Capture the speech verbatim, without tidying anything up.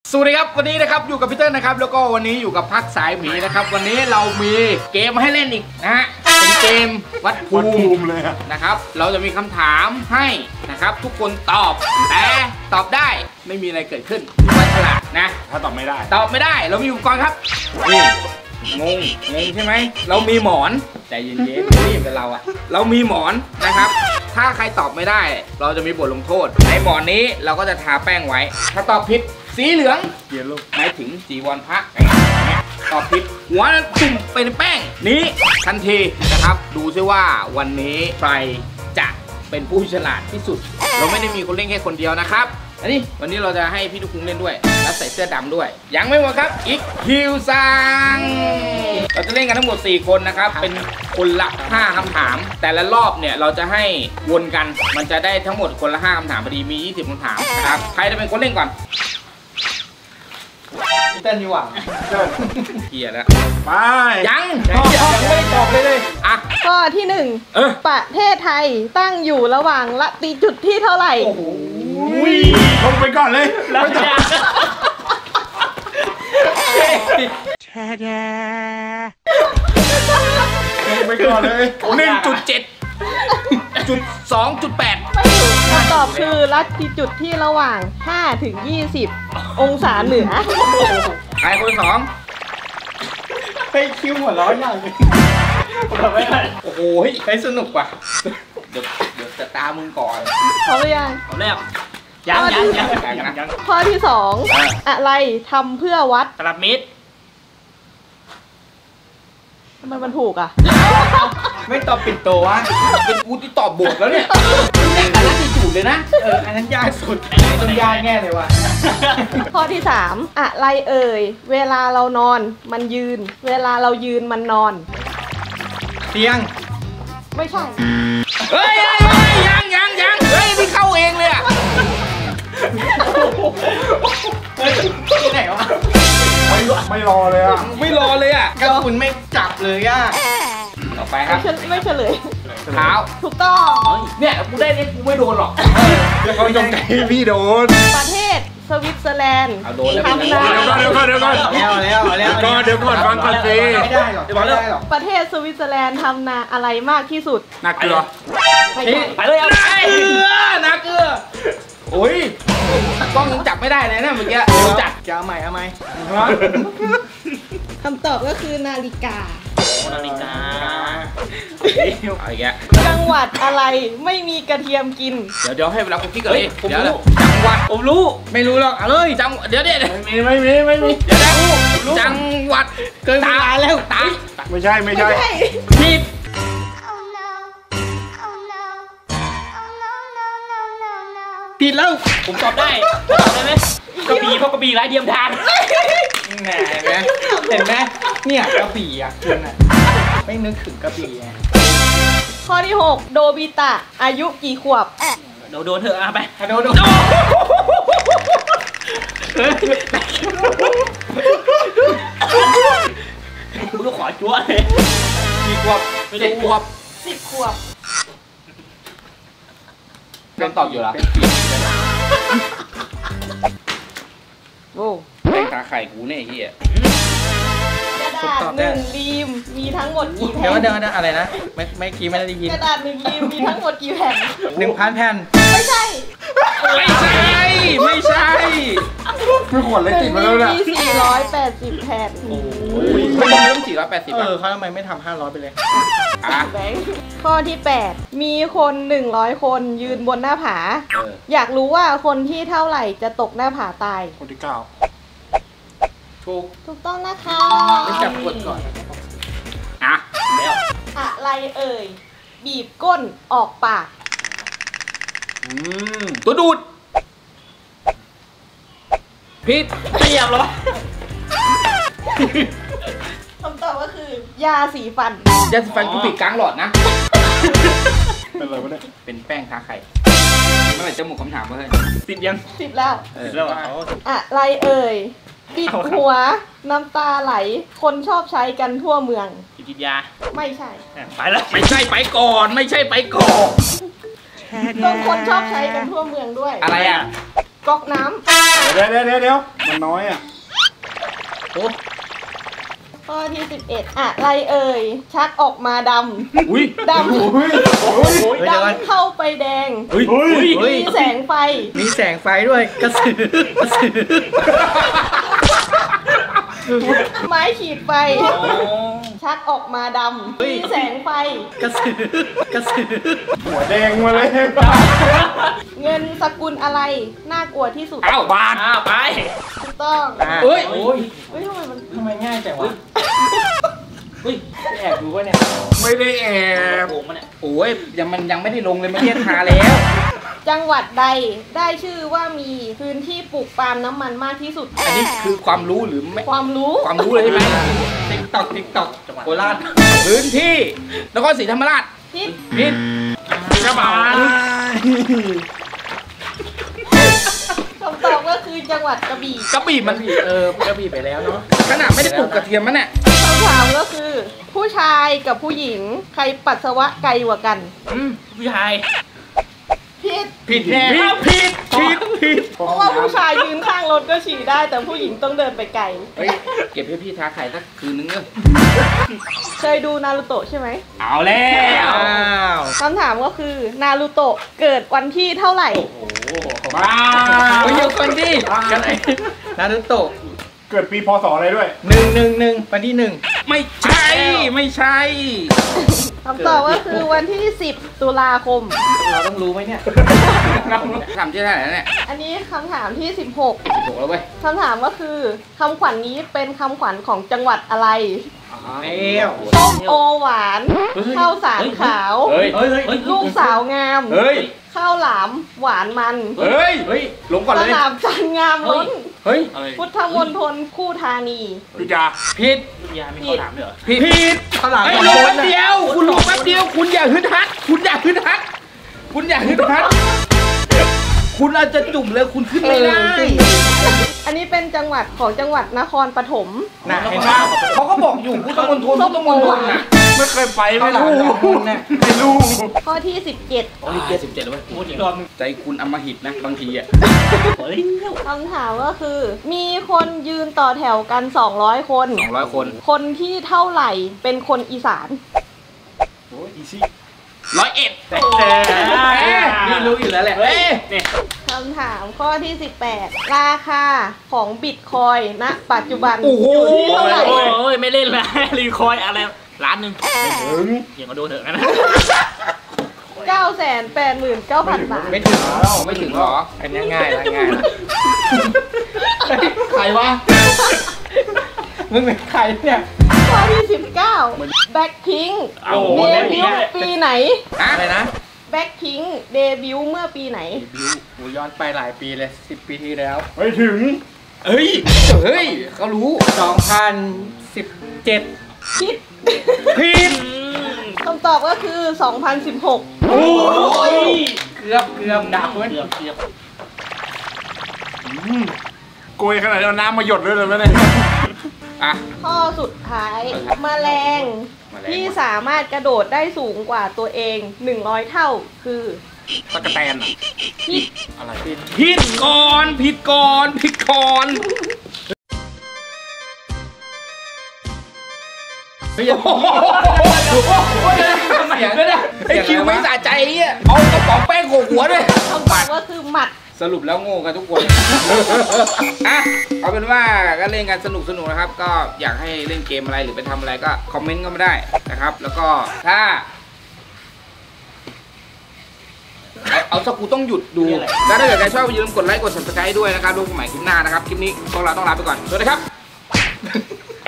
สวัสดีครับวันนี้นะครับอยู่กับพีเตอร์นะครับแล้วก็วันนี้อยู่กับพักสายหมีนะครับวันนี้เรามีเกมให้เล่นอีกนะฮะเป็นเกมวัดภูมิเลยนะครับเราจะมีคำถามให้นะครับทุกคนตอบแต่ตอบได้ไม่มีอะไรเกิดขึ้นว่าฉลาดนะถ้าตอบไม่ได้ตอบไม่ได้เรามีอุปกรณ์ครับนี่งงงงใช่ไหมเรามีหมอนใจเย็นๆรีบกับเราอะเรามีหมอนนะครับถ้าใครตอบไม่ได้เราจะมีบทลงโทษในหมอนนี้เราก็จะทาแป้งไว้ถ้าตอบผิดสีเหลืองเย็นลูกหมายถึงจีวรพระตอบผิดหัวตุ่มเป็นแป้งนี้ทันทีนะครับดูซิว่าวันนี้ใครจะเป็นผู้ฉลาดที่สุดเราไม่ได้มีคนเล่นแค่คนเดียวนะครับอันนี้วันนี้เราจะให้พี่ทุกคนเล่นด้วยและใส่เสื้อดำด้วยยังไม่หมดครับอีกคิวซังเราจะเล่นกันทั้งหมดสี่คนนะครับเป็นคนละห้าคำถามแต่ละรอบเนี่ยเราจะให้วนกันมันจะได้ทั้งหมดคนละห้าคำถามพอดีมียี่สิบคำถามนะครับใครจะเป็นคนเล่นก่อนพี่เต้นดีกว่าเกียร์แล้วไปยังยังไม่ได้ตอบเลยเลยอ่ะข้อที่หนึ่งประเทศไทยตั้งอยู่ระหว่างละติจุดที่เท่าไหร่โอ้โหลงไปก่อนเลยแล้วจะลงไปก่อนเลยหนึ่งจุดเจ็ดจุดสองจุดแปดคำตอบคือละติจุดที่ระหว่างห้าถึงยี่สิบองศาเหนือใครคนสองไปคิวหัวร้อนอย่างนี้โอ้โหใครสนุกว่ะเดี๋ยวเดี๋ยวจะตามึงก่อนเขาหรือยังเขาแล้วยังยังยังยังข้อที่สองอะไรทำเพื่อวัดตลับเมตรทำไมมันถูกอ่ะไม่ตอบปิดโตวะเป็นกูที่ตอบบวกแล้วเนี่ยแต่ละที่จูดเลยนะเอออันนั้นยากสุดต้องยากแง่เลยว่ะข้อที่สามอะไรเอ่ยเวลาเรานอนมันยืนเวลาเรายืนมันนอนเตียงไม่ใช่เฮ้ยยังยังยังเฮ้ยนี่เข้าเองเลยอะที่ไหนวะไม่ไม่รอเลยอ่ะไม่รอเลยอ่ะก็คุณไม่จับเลยอ่ะต่อไปครับไม่เฉลยเท้าถูกต้องเนี่ยกูได้เนี่ยกูไม่โดนหรอกเขาจงใจพี่โดนประเทศสวิตเซอร์แลนด์ทำนาเดี๋ยวก่อนเดี๋ยวก่อนเดี๋ยวก่อนแล้วแล้วก่อนเดี๋ยวก่อนฟังก่อนสิไม่ได้หรอกไม่ได้หรอกประเทศสวิตเซอร์แลนด์ทำนาอะไรมากที่สุดนาเกลือไปเลยเอาไปเกลือนาเกลือโอ้ยกล้องยังจับไม่ได้เลยนะเมื่อกี้จับจะเอาใหม่เอาใหม่คำตอบก็คือนาฬิกานาฬิกาอะไรแกจังหวัดอะไรไม่มีกระเทียมกินเดี๋ยวเดี๋ยวให้เวลาผมคิดกันเลยผมรู้จังหวัดผมรู้ไม่รู้หรอกเอาเลยจังเดี๋ยวเดี๋ยวไม่มีไม่มีไม่มีเดี๋ยวได้จังหวัดเกินตาแล้วตาไม่ใช่ไม่ใช่ผิดผิดแล้วผมตอบได้ตอบได้ไหมกระบี่เพราะกระบี่ไร้เดียมทานแหมเห็นไหมเห็นไหมเนี่ยกระบี่อ่ะคุณอ่ะไม่นึกถึงกระบี่ไงข้อที่หกโดบิตะอายุกี่ขวบโดนโดนเถอะอ่ะไปโดนโดนคุณก็ขอจั่วเลยกี่ขวบไม่ใช่ขวบสิบขวบโดนตอบอยู่แล้วโอ้แม่งตาไข่กูเนี่ยเฮียกระดาษหนึ่งรีมมีทั้งหมดกี่แผ่นเดี๋ยวเดี๋ยวอะไรนะไม่ไม่กี้ไม่ได้ยินกระดาษหนึ่งรีมมีทั้งหมดกี่แผ่นหนึ่งพันแผ่นไม่ใช่ไม่ใช่ไม่ใช่คือขวดเลยติดมาแล้วนะมีสี่ร้อยแปดสิบแผ่นโอ้ยไม่ต้องสี่ร้อยแปดสิบเออเขาทำไมไม่ทำห้าร้อยไปเลยข้อที่แปดมีคนหนึ่งร้อยคนยืนบนหน้าผาอยากรู้ว่าคนที่เท่าไหร่จะตกหน้าผาตายคนที่เก้าถูกถูกต้องนะคะไม่จับกดก่อนอ่ะแล้วอะไรเอ่ยบีบก้นออกปากอืมตัวดูดผิดเรียบร้อยคำตอบก็คือยาสีฟันยาสีฟันกูปิดกลางหลอดนะเป็นอะไรวะเนี่ยเป็นแป้งทาไข่เมื่อไหร่จะหมดคำถามเลยสิบยังสิบแล้วสิบแล้วอะไรเอ่ยปิดหัวน้ำตาไหลคนชอบใช้กันทั่วเมืองกินยาไม่ใช่ไปแล้วไม่ใช่ไปก่อนไม่ใช่ไปก่อนต้องคนชอบใช้กันทั่วเมืองด้วยอะไรอ่ะก๊อกน้ำเดี๋ยวเดี๋ยวเดี๋ยวเดี๋ยวมันน้อยอ่ะโอ้ข้อที่สิบเอ็ดอะไรเอ่ยชักออกมาดอุ้ยำดำโอ้ยโอ้ยดำเข้าไปแดงเฮ้ยเฮ้ยมีแสงไฟมีแสงไฟด้วยกระสือกระสือไม้ขีดไฟ ชักออกมาดำมีแสงไฟกระสือกระสือหัวแดงมาเลยเงินสกุลอะไรน่ากลัวที่สุดอ้าวบาทอ้าวไปถูกต้องเฮ้ยโอ้ยเฮ้ยทำไมมันทำไมง่ายจังวะเฮ้ยแอบดูวะเนี่ยไม่ได้แอบโอ้มันเนี่ยโอ้ยยังมันยังไม่ได้ลงเลยไม่เรียกทาแล้วจังหวัดใดได้ชื่อว่ามีพื้นที่ปลูกปาล์มน้ำมันมากที่สุดอันนี้คือความรู้หรือไม่ความรู้ความรู้เลยใช่ไหมติ๊กตอกติ๊กตอกจังหวัดโคราชพื้นที่นครศรีธรรมราชพิษพิษกระเป๋าคำตอบก็คือจังหวัดกระบี่กระบี่มันเออกระบี่ไปแล้วเนาะขนาดไม่ได้ปลูกกระเทียมมันเนี่ยคำถามก็คือ ผู้ชายกับผู้หญิงใครปัสสาวะไกลกว่ากันอืมผู้ชายพิษผิดแน่ผิดผิดผิดเพราะว่าผู้ชายยืนข้างรถก็ฉี่ได้ แต่ผู้หญิงต้องเดินไปไกลเฮ้ยเก็บให้พี่ทาไข่สักคืนนึงเนอะเคยดูนารูโตะใช่ไหมเอาแล้วอ้าวคำถามก็คือนารูโตะเกิดวันที่เท่าไหร่โอ้โหมาไปเยอะคนดิกันไอ้นารุโตะเกิดปีพศอะไรด้วยหนึ่งหนึ่งหนึ่งวันที่หนึ่งไม่ใช่ไม่ใช่คำตอบก็คือวันที่ สิบ ตุลาคมเราต้องรู้ไหมเนี่ยทำที่ไหนแล้วเนี่ยอันนี้คำถามที่ สิบหกถูกแล้วเว้ยคำถามก็คือคำขวัญนี้เป็นคำขวัญของจังหวัดอะไรเอ้วส้มโอหวานข้าวสารขาวเฮ้ยเฮ้ยเฮ้ยลูกสาวงามเฮ้ยข้าวหลามหวานมันเฮ้ยเฮ้ยลงก่อนสเลยนามจันทร์งามล้นเฮ้ยพุทธมณฑลคู่ธานีพี่จาผิดยามีข้อถามด้วยเหรอผิดผิดข้าวหลามไอ้ยของลงโบ๊ทแป๊บน่ะเดียว คุณลงแป๊บเดียว คุณอย่าฮึดฮัด คุณอย่าฮึดฮัด คุณอย่าฮึดฮัด คุณอาจจะจุ่มเลยคุณขึ้นไม่ได้อันนี้เป็นจังหวัดของจังหวัดนครปฐมน่ะเห็นป่ะเขาก็บอกอยู่พุทธมณฑลพุทธมณฑลน่ะไม่เคยไปข้าไม่วหลามรู้ของคุณน่ะไม่รู้ข้อที่ สิบเจ็ดโอ้ยเกียร์สิบเจ็ดแล้วเว้ยพูดอีกรอบนึงใจคุณอำมหิตนะบางทีอ่ะเฮ้ยคำถามก็คือ มีคนยืนต่อแถวกัน สองร้อย คนสองร้อยคนคนที่เท่าไหร่เป็นคนอีสานโอ้ยอีซี่ร้อยเอ็ดแต่นี่รู้อยู่แล้วแหละเฮ้ยเนี่ยคำถามข้อที่ สิบแปด ราคาของบิตคอยน์ณปัจจุบันโอ้โหอยู่ที่เท่าไหร่โอ้ยไม่เล่นแล้วรีคอยอะไรล้านหนึ่งอย่างก็โดนเถอะนะเก้าแสนแปดหมื่นเก้าพัน บาทไม่ถึงไม่ถึงหรออันนี้ง่ายละง่ายละใครวะมึงเป็นใครเนี่ยข้อที่ สิบเก้า แบ็คพิงโอ้โหเดบิวต์ปีไหนอะไรนะแบ็คพิงเดบิวต์เมื่อปีไหนบิวโหย้อนไปหลายปีเลยสิบปีที่แล้วไม่ถึงเฮ้ย เฮ้ย เขารู้สองพันสิบเจ็ดคิดผิดคำตอบก็คือ สองพันสิบหกโอ้ยเกือบเกือบดับเว้ยเกือบเกือบโกยขนาดเอาน้ำมาหยดด้วยเลยไหมเนี่ยอ่ะข้อสุดท้ายแมลงแมลงที่สามารถกระโดดได้สูงกว่าตัวเอง หนึ่งร้อย เท่า คือตะกะแตนอะพิษอะไรผิดก่อนผิดก่อนผิดก่อนเฮ้ยอย่าโอ้โหเสียงด้วยนะไอ้คิวไม่สะใจไอ่ะเอากระป๋องแป้งโขกหัวด้วยคำตอบก็คือหมัดสรุปแล้วโง่กันทุกคน อ่ะ เอาเป็นว่าก็เล่นกันสนุกสนุกนะครับ ก็อยากให้เล่นเกมอะไรหรือไปทำอะไรก็คอมเมนต์ก็มาได้นะครับ แล้วก็ถ้า เอาเอาสักกูต้องหยุดดู แล้วถ้าเกิดใครชอบอย่าลืมกดไลค์กด ซับสไครบ์ ด้วยนะครับดูกันใหม่คลิปหน้านะครับ คลิปนี้พวกเราต้องลาไปก่อน สวัสดีครับ